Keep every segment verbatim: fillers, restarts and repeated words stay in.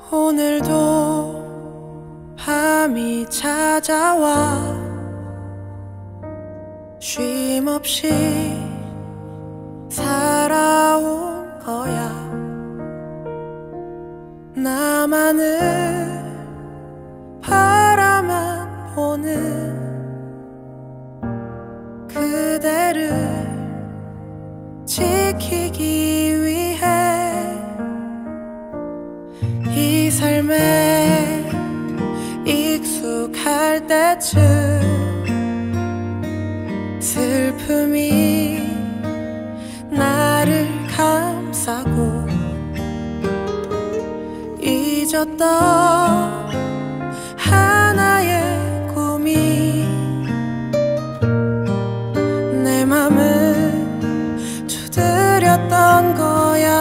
오늘도 밤이 찾아와 쉼없이 살아온 거야. 나만을 바라만 보는 그대를 지키기 위해 이 삶에 익숙할 때쯤 슬픔이 나를 감싸고 잊었던 하나의 꿈이 내 맘을 두드렸던 거야.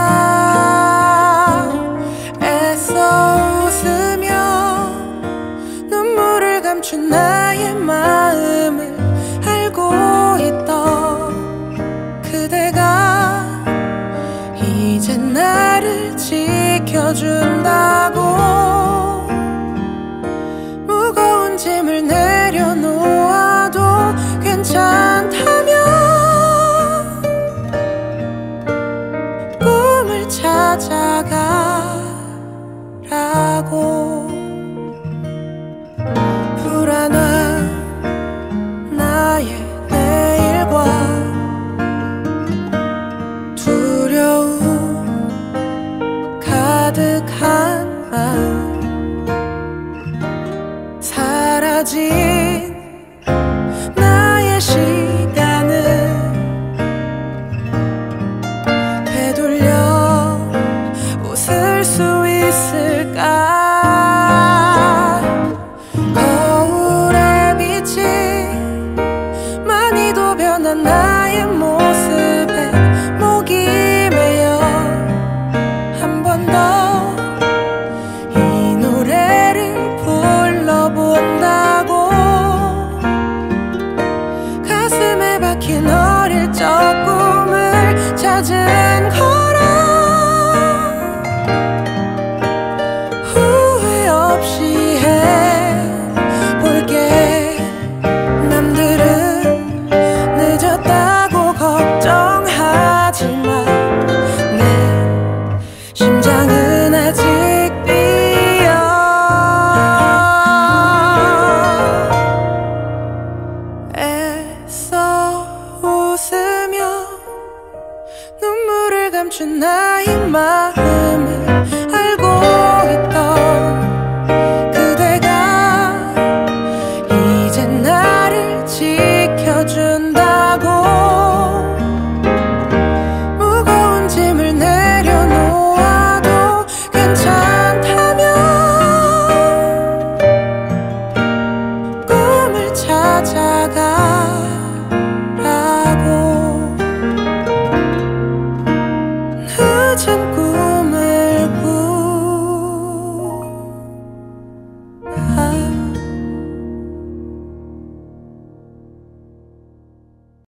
애써 웃으며 눈물을 감춘 나의 마음을 알고 있던 그대가 이제 나를 지켜준다고 무거운 짐을 내려놓아도 괜찮다면 꿈을 찾아가라고. 불안한 나의 내일과 두려움 가득한 마음 사라진 나의 시간을 되돌려 웃을 수 있을까. 거울에 비친 많이도 변한 나의 모습에 목이 메어 한 번 더 이 노래를 불러본다고. 가슴에 박힌 어릴 적 꿈을 찾은 거라. 후회 없이 해볼게. 남들은 늦었다고 걱정하지만 내 심장은 아직 뛰어. 애써 웃으며 눈물을 감춘 나의 마음을